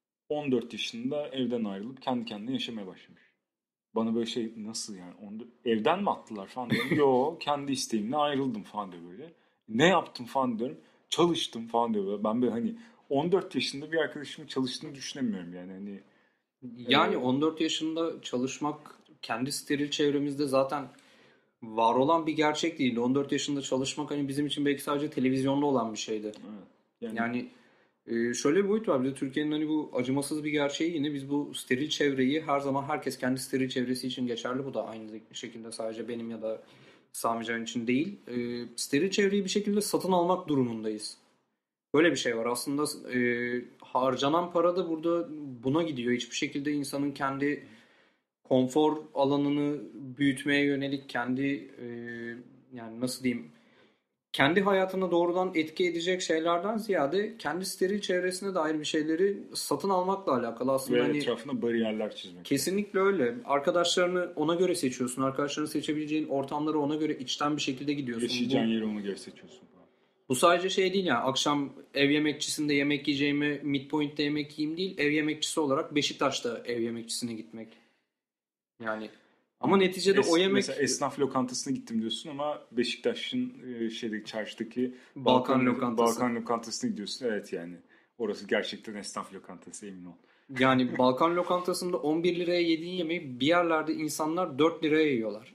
14 yaşında evden ayrılıp kendi kendine yaşamaya başlamış. Bana böyle şey, nasıl yani? Evden mi attılar falan diyorum. Yo, kendi isteğimle ayrıldım falan diyor böyle. Ne yaptım falan diyorum. Çalıştım falan diyor böyle. Ben böyle hani 14 yaşında bir arkadaşımın çalıştığını düşünemiyorum yani. Hani Yani 14 yaşında çalışmak kendi steril çevremizde zaten var olan bir gerçek değil. 14 yaşında çalışmak hani bizim için belki sadece televizyonda olan bir şeydi. evet. Yani Yani şöyle bir boyut var. Bir de Türkiye'nin hani bu acımasız bir gerçeği, yine biz bu steril çevreyi her zaman, herkes kendi steril çevresi için geçerli. Bu da aynı şekilde sadece benim ya da Sami Can için değil. Steril çevreyi bir şekilde satın almak durumundayız. Böyle bir şey var. Aslında harcanan para da burada buna gidiyor. Hiçbir şekilde insanın kendi konfor alanını büyütmeye yönelik yani nasıl diyeyim, kendi hayatına doğrudan etki edecek şeylerden ziyade kendi steril çevresine dair bir şeyleri satın almakla alakalı. Aslında ve hani etrafına bariyerler çizmek. kesinlikle öyle. Arkadaşlarını ona göre seçiyorsun. Arkadaşlarını seçebileceğin ortamları ona göre içten bir şekilde gidiyorsun. Yaşayacağın yeri ona göre seçiyorsun falan. Bu sadece şey değil yani, akşam ev yemekçisinde yemek yiyeceğimi Midpoint'te yemek yiyeyim değil, ev yemekçisi olarak Beşiktaş'ta ev yemekçisine gitmek. Yani ama Aynen. neticede o Mesela yemek esnaf lokantasına gittim diyorsun ama Beşiktaş'ın çarşıdaki Balkan lokantası. Balkan lokantasına gidiyorsun. Evet yani. Orası gerçekten esnaf lokantası, emin ol. Yani Balkan lokantasında 11 liraya yediğin yemeği bir yerlerde insanlar 4 liraya yiyorlar.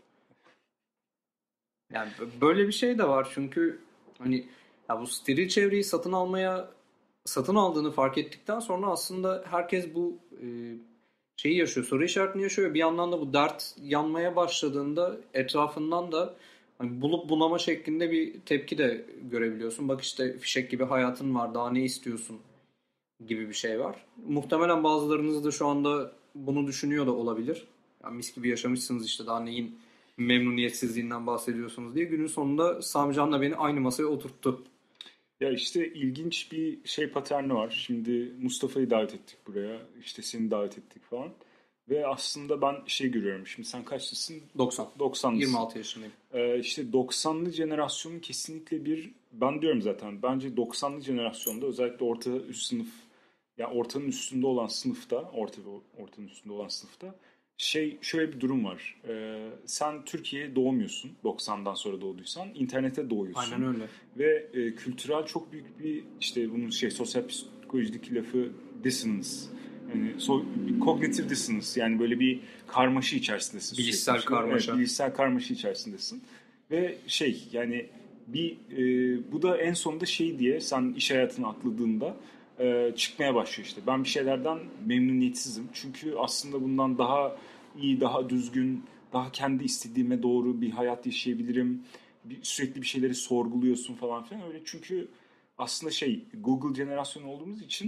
Yani böyle bir şey de var çünkü hani ya bu steril çevreyi satın aldığını fark ettikten sonra aslında herkes bu şeyi yaşıyor, soru işaretini yaşıyor ve bir yandan da bu dert yanmaya başladığında etrafından da hani bulup bunama şeklinde bir tepki de görebiliyorsun. Bak işte fişek gibi hayatın var, daha ne istiyorsun gibi bir şey var. Muhtemelen bazılarınız da şu anda bunu düşünüyor da olabilir. Yani mis gibi yaşamışsınız işte, daha neyin memnuniyetsizliğinden bahsediyorsunuz diye. Günün sonunda Sami Can'la beni aynı masaya oturttu. Ya işte ilginç bir şey paterni var. Şimdi Mustafa'yı davet ettik buraya. İşte seni davet ettik falan. Ve aslında ben şey görüyorum. Şimdi sen kaçlısın? 90. 90'lısın. 26 yaşındayım. İşte 90'lı jenerasyonun kesinlikle ben diyorum zaten, bence 90'lı jenerasyonda özellikle orta üst sınıf, ya ortanın üstünde olan sınıfta, ortanın üstünde olan sınıfta şöyle bir durum var. Sen Türkiye'ye doğmuyorsun, 90'dan sonra doğduysan internete doğuyorsun. Aynen öyle. Ve kültürel çok büyük bir, işte bunun sosyal psikolojideki lafı dissonance. Yani bir kognitif dissonance, yani böyle bir karmaşa içerisindesin sürekli. Bilişsel karmaşa. Evet, bilişsel karmaşa içerisindesin. Ve yani bu da en sonunda diye sen iş hayatına atladığında çıkmaya başlıyor işte. Ben bir şeylerden memnuniyetsizim. Çünkü aslında bundan daha iyi, daha düzgün, daha kendi istediğime doğru bir hayat yaşayabilirim. Sürekli bir şeyleri sorguluyorsun falan filan öyle. Çünkü aslında Google jenerasyonu olduğumuz için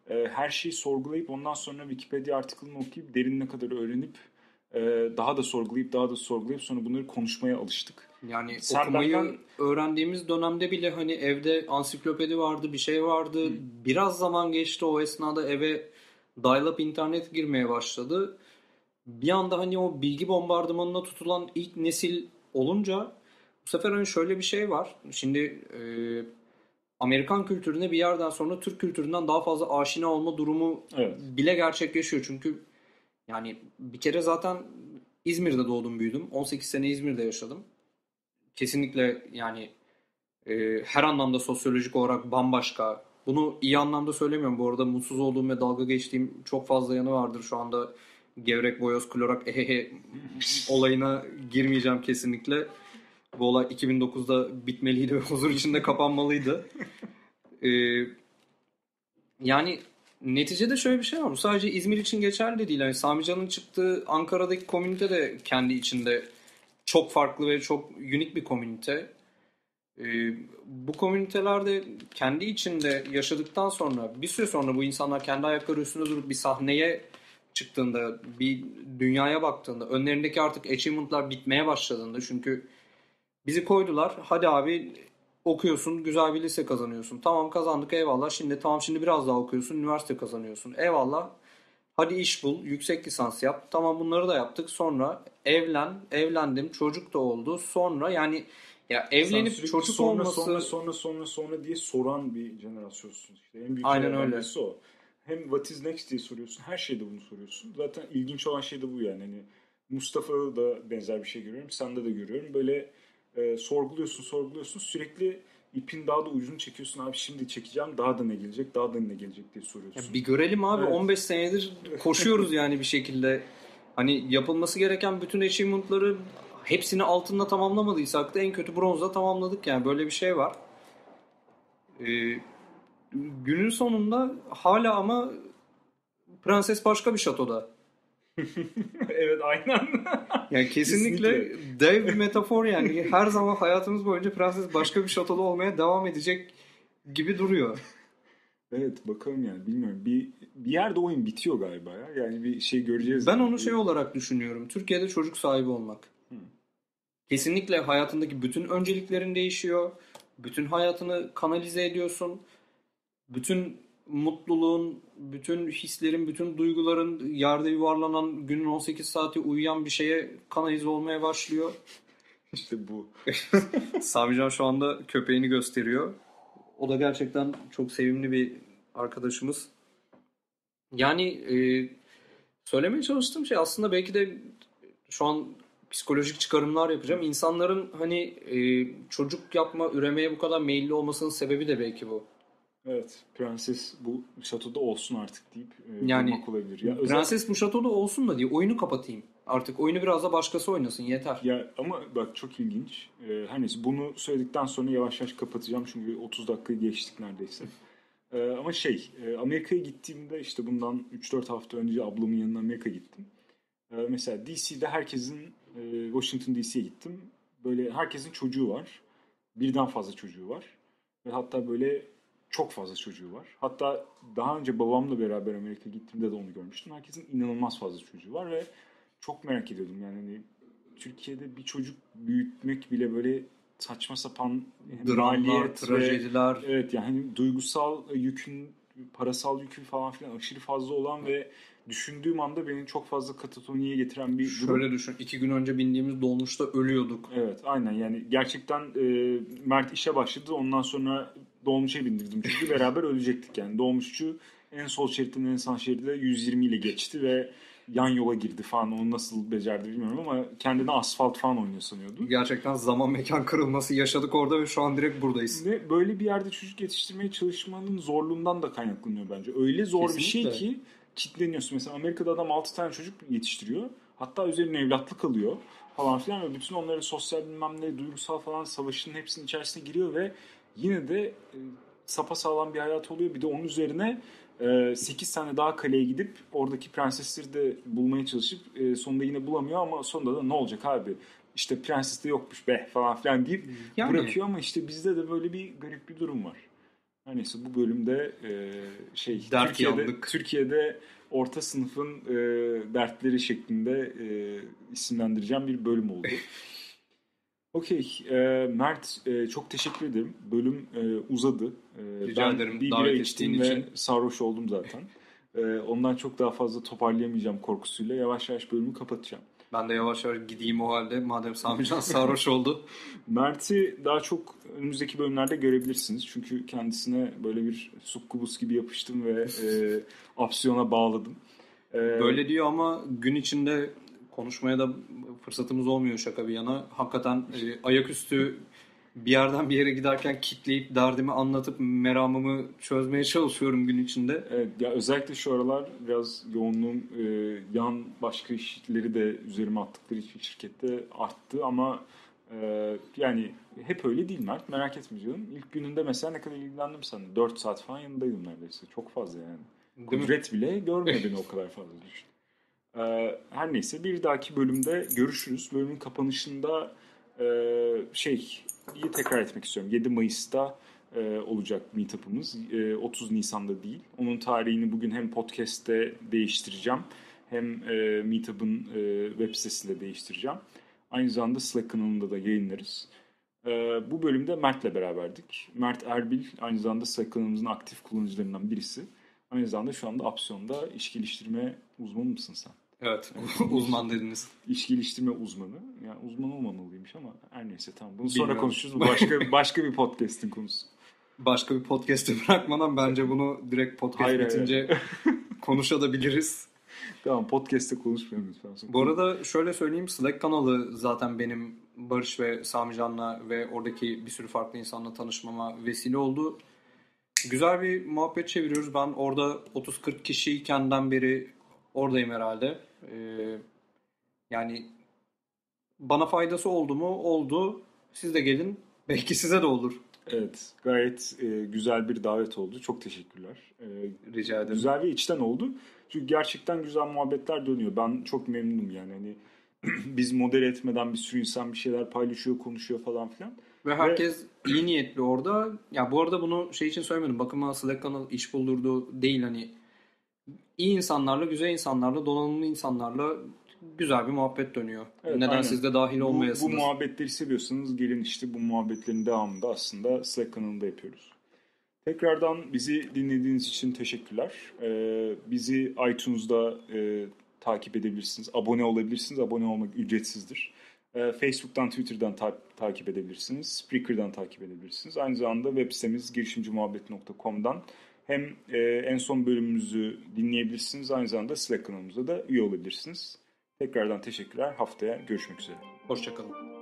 her şeyi sorgulayıp ondan sonra Wikipedia artikelini okuyup derinine kadar öğrenip daha da sorgulayıp daha da sorgulayıp sonra bunları konuşmaya alıştık. Yani Sen okumayı benden öğrendiğimiz dönemde bile hani evde ansiklopedi vardı, bir şey vardı. Biraz zaman geçti, o esnada eve dial-up internet girmeye başladı. Bir anda hani o bilgi bombardımanına tutulan ilk nesil olunca bu sefer hani şöyle bir şey var. Şimdi Amerikan kültürüne bir yerden sonra Türk kültüründen daha fazla aşina olma durumu evet. bile gerçekleşiyor. Çünkü yani bir kere zaten İzmir'de doğdum büyüdüm. 18 sene İzmir'de yaşadım. Kesinlikle yani her anlamda sosyolojik olarak bambaşka. Bunu iyi anlamda söylemiyorum. Bu arada mutsuz olduğum ve dalga geçtiğim çok fazla yanı vardır. Şu anda gevrek, boyoz, klorak, ehehe olayına girmeyeceğim kesinlikle. Bu olay 2009'da bitmeliydi ve huzur içinde kapanmalıydı. E, Yani neticede şöyle bir şey var. Bu sadece İzmir için geçerli de değil. Yani Sami Can'ın çıktığı Ankara'daki komünite de kendi içinde çok farklı ve çok unik bir komünite. Bu komünitelerde kendi içinde yaşadıktan sonra bir süre sonra bu insanlar kendi ayakları üstünde durup bir sahneye çıktığında, bir dünyaya baktığında, önlerindeki artık achievement'lar bitmeye başladığında, çünkü bizi koydular. Hadi abi okuyorsun, güzel bir lise kazanıyorsun. Tamam, kazandık, eyvallah. Şimdi biraz daha okuyorsun, üniversite kazanıyorsun. Eyvallah. Hadi iş bul, yüksek lisans yap. Tamam, bunları da yaptık. Sonra evlendim, çocuk da oldu. Sonra yani ya Sen evlenip sürekli çocuk sonra olması, sonra sonra sonra sonra diye soran bir jenerasyonsun işte. En büyük aynen şeylerden öyle. birisi o. Hem what is next diye soruyorsun. Her şeyde bunu soruyorsun. Zaten ilginç olan şey de bu yani. Hani Mustafa'da da benzer bir şey görüyorum. Sende de görüyorum. Böyle sorguluyorsun. Sürekli ipin daha da ucunu çekiyorsun. Abi şimdi çekeceğim. Daha da ne gelecek? Daha da ne gelecek diye Ya soruyorsun. bir görelim abi, Evet. 15 senedir koşuyoruz yani bir şekilde. Hani yapılması gereken bütün achievement'ları hepsini altında tamamlamadıysak da en kötü bronzda tamamladık, yani böyle bir şey var. Ee, Günün sonunda hala ama prenses başka bir şatoda. Evet, aynen. Yani kesinlikle Kesinlikle. dev bir metafor yani. Her zaman hayatımız boyunca prenses başka bir şatoda olmaya devam edecek gibi duruyor. Evet, bakalım yani, bilmiyorum. Bir yerde oyun bitiyor galiba ya. Yani bir şey göreceğiz Ben yani. onu şey olarak düşünüyorum. Türkiye'de çocuk sahibi olmak. Kesinlikle hayatındaki bütün önceliklerin değişiyor. Bütün hayatını kanalize ediyorsun. Bütün mutluluğun, bütün hislerin, bütün duyguların yerde yuvarlanan, günün 18 saati uyuyan bir şeye kanalize olmaya başlıyor. İşte bu. Samican şu anda köpeğini gösteriyor. O da gerçekten çok sevimli bir arkadaşımız. Yani söylemeye çalıştığım şey aslında belki de şu an psikolojik çıkarımlar yapacağım. İnsanların hani çocuk yapma, üremeye bu kadar meyilli olmasının sebebi de belki bu. Evet, prenses bu şatoda olsun artık deyip Yani durmak olabilir. Ya özel prenses bu şatoda olsun da diye oyunu kapatayım. Artık oyunu biraz da başkası oynasın, yeter. ya ama bak, çok ilginç. Her neyse, bunu söyledikten sonra yavaş yavaş kapatacağım çünkü 30 dakikayı geçtik neredeyse. Ama Amerika'ya gittiğimde işte bundan 3-4 hafta önce ablamın yanına Amerika gittim. Mesela DC'de Washington DC'ye gittim. Böyle herkesin çocuğu var. Birden fazla çocuğu var. Ve hatta böyle çok fazla çocuğu var. Hatta daha önce babamla beraber Amerika'ya gittiğimde de onu görmüştüm. Herkesin inanılmaz fazla çocuğu var ve çok merak ediyordum. Yani hani Türkiye'de bir çocuk büyütmek bile böyle saçma sapan Dramlar, maliyet ve trajediler. evet yani hani duygusal yükün, parasal yükün falan filan aşırı fazla olan ve düşündüğüm anda beni çok fazla katatoniye getiren bir durum. Şöyle düşün, 2 gün önce bindiğimiz dolmuşta ölüyorduk. Evet, aynen yani gerçekten Mert işe başladı, ondan sonra dolmuşa bindirdim çünkü beraber ölecektik yani. Dolmuşçu en sol şeritten en sağ şeride 120 ile geçti ve yan yola girdi falan. Onu nasıl becerdi bilmiyorum ama kendine asfalt falan oynuyor sanıyordu. Gerçekten zaman mekan kırılması yaşadık orada ve şu an direkt buradayız. Ve böyle bir yerde çocuk yetiştirmeye çalışmanın zorluğundan da kaynaklanıyor bence. Öyle zor bir şey Kesinlikle. ki kitleniyorsun. Mesela Amerika'da adam 6 tane çocuk yetiştiriyor. Hatta üzerine evlatlık alıyor falan filan ve bütün onları sosyal bilmem ne, duygusal falan savaşın hepsinin içerisine giriyor ve yine de sapasağlam bir hayat oluyor. Bir de onun üzerine 8 tane daha kaleye gidip oradaki prensesleri de bulmaya çalışıp sonunda yine bulamıyor ama sonunda da ne olacak abi? İşte prenses de yokmuş be falan filan deyip Yani bırakıyor ama işte bizde de böyle bir garip bir durum var. Her neyse bu bölümde Dert yandık. Türkiye'de orta sınıfın dertleri şeklinde isimlendireceğim bir bölüm oldu. Okey. Mert, çok teşekkür ederim. Bölüm uzadı. Rica Ben ederim bir davet bira ettiğin içtim ve için. sarhoş oldum zaten. Ondan çok daha fazla toparlayamayacağım korkusuyla yavaş yavaş bölümü kapatacağım. Ben de yavaş yavaş gideyim o halde. Madem Samican sarhoş oldu. Mert'i daha çok önümüzdeki bölümlerde görebilirsiniz. Çünkü kendisine böyle bir sukkubus gibi yapıştım ve opsiyona bağladım. Böyle diyor ama gün içinde konuşmaya da fırsatımız olmuyor şaka bir yana. Hakikaten ayaküstü bir yerden bir yere giderken kitleyip derdimi anlatıp meramımı çözmeye çalışıyorum gün içinde. Evet, ya özellikle şu aralar biraz yoğunluğum yan başka işleri de üzerime attıkları için şirkette arttı ama yani hep öyle değil Mert, merak etme canım. İlk gününde mesela ne kadar ilgilendim sana. 4 saat falan yanındaydım neredeyse. Çok fazla yani. Değil mi? Kudret bile görmüyor beni o kadar fazla düşün. Her neyse bir dahaki bölümde görüşürüz. Bölümün kapanışında iyi tekrar etmek istiyorum. 7 Mayıs'ta olacak meetup'ımız. 30 Nisan'da değil. Onun tarihini bugün hem podcast'te değiştireceğim hem meetup'ın web sitesinde değiştireceğim. Aynı zamanda Slack kanalında da yayınlarız. Bu bölümde Mert'le beraberdik. Mert Erbil aynı zamanda Slack kanalımızın aktif kullanıcılarından birisi. Aynı zamanda şu anda Apsiyon'da iş geliştirme uzmanı mısın sen? Evet, uzman dediniz. İş geliştirme uzmanı. Yani uzman olmamalıymış ama her neyse tamam. Bunu sonra Bilmiyorum. konuşuruz. Bu başka bir podcast'in konusu. Başka bir podcast'ı bırakmadan bence bunu direkt podcast Hayır. bitince konuşabiliriz. Tamam, podcast'te konuşmayalım lütfen. Bu arada şöyle söyleyeyim, Slack kanalı zaten benim Barış ve Samican'la ve oradaki bir sürü farklı insanla tanışmama vesile oldu. Güzel bir muhabbet çeviriyoruz. Ben orada 30-40 kişiykenden beri oradayım herhalde. Yani bana faydası oldu mu? Oldu. Siz de gelin. Belki size de olur. Evet, gayet güzel bir davet oldu. Çok teşekkürler. Rica ederim. Güzel ve içten oldu. Çünkü gerçekten güzel muhabbetler dönüyor. Ben çok memnunum yani. Hani biz modere etmeden bir sürü insan bir şeyler paylaşıyor, konuşuyor falan filan. Ve herkes iyi niyetli orada. Ya bu arada bunu şey için söylemedim. Bakıma Slack kanalı iş buldurdu değil, hani iyi insanlarla, güzel insanlarla, donanımlı insanlarla güzel bir muhabbet dönüyor. Evet, Neden aynen. siz de dahil olmayasınız? Bu muhabbetleri seviyorsanız gelin, işte bu muhabbetlerin devamında aslında Slack kanalında yapıyoruz. Tekrardan bizi dinlediğiniz için teşekkürler. Bizi iTunes'da takip edebilirsiniz. Abone olabilirsiniz. Abone olmak ücretsizdir. Facebook'tan, Twitter'dan takip edebilirsiniz. Spreaker'dan takip edebilirsiniz. Aynı zamanda web sitemiz girişimcimuhabbet.com'dan hem en son bölümümüzü dinleyebilirsiniz. Aynı zamanda Slack kanalımıza da üye olabilirsiniz. Tekrardan teşekkürler. Haftaya görüşmek üzere. Hoşçakalın.